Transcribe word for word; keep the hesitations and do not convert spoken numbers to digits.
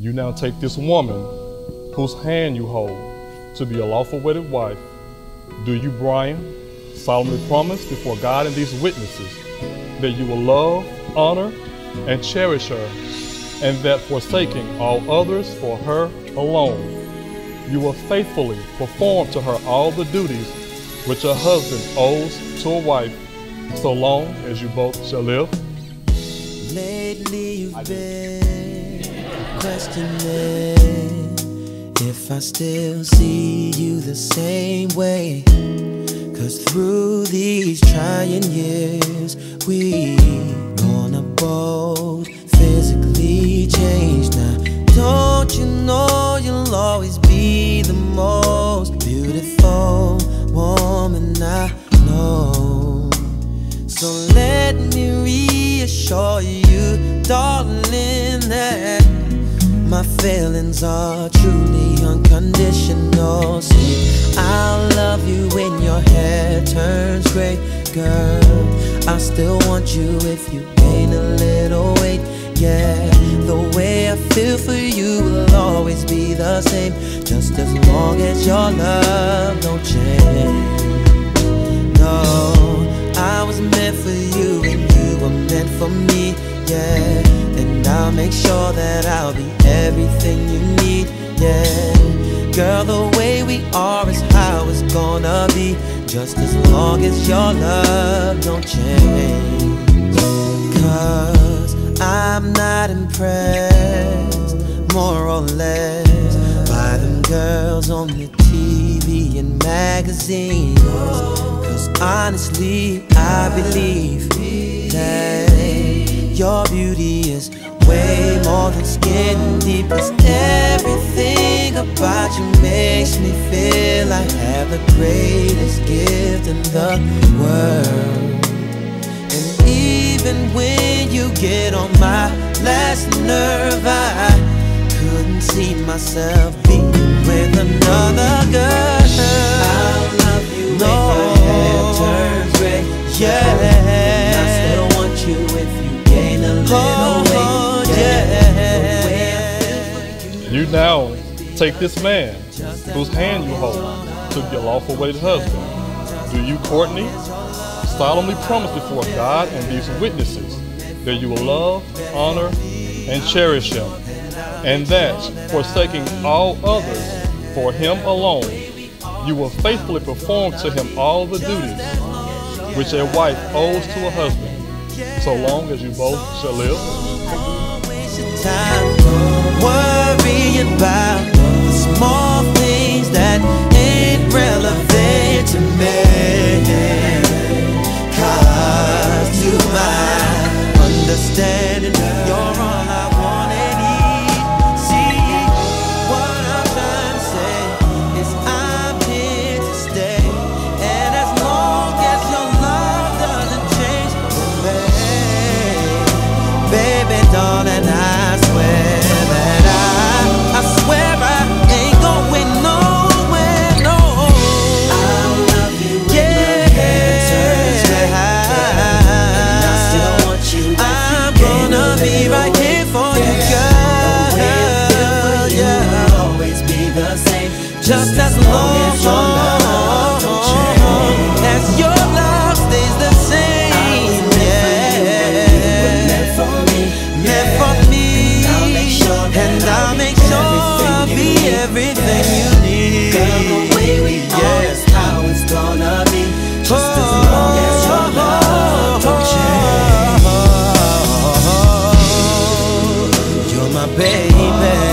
You now take this woman whose hand you hold to be a lawful wedded wife. Do you, Brian, solemnly promise before God and these witnesses that you will love, honor, and cherish her, and that forsaking all others for her alone, you will faithfully perform to her all the duties which a husband owes to a wife, so long as you both shall live? Lately you've been questioning if I still see you the same way. Cause through these trying years, we gonna both physically change now. Don't you know you'll always be the most beautiful woman I know? So let me reassure you, darling, that my feelings are truly unconditional. See, I'll love you when your hair turns gray, girl. I still want you if you gain a little weight. Yeah, the way I feel for you will always be the same, just as long as your love don't change. No, I was meant for you and you were meant for me. Yeah, and I'll make sure that I'll be everything you need. Yeah, girl, the way we are is how it's gonna be, just as long as your love don't change. Cause I'm not impressed, more or less, by them girls on the T V and magazines. Cause honestly, I believe that your beauty is way more than skin deep. Cause everything about you makes me feel I have the greatest gift in the world. And even when you get on my last nerve, I couldn't see myself being with another girl. I'll love you no. when your hair turns gray. Yeah, and I still want you if you gain a little oh, weight. Yeah, yeah. You now take this man whose hand you hold to be a lawful wedded husband. Do you, Courtney, solemnly promise before God and these witnesses that you will love, honor, and cherish him, and that, forsaking all others for him alone, you will faithfully perform to him all the duties which a wife owes to a husband, so long as you both shall live? Worrying about the small things that ain't relevant to me. Cause to my understanding, you're all I want and need. See, what I'm trying to say is I'm here to stay, and as long as your love doesn't change, baby, baby, darling, I swear that I, I swear I ain't going nowhere, no. I'll love you when yeah. your hair turns gray, and I still want you if I'm you gonna be right here for yeah. you, girl. The way I feel for you yeah. will always be the same, just as long as your love don't change, as your love stays the same. Yeah, meant for me, meant for me, and I'll make sure I'll be everything you need. Girl, the way we are is how it's gonna be, just as long as your love don't change. You're my baby.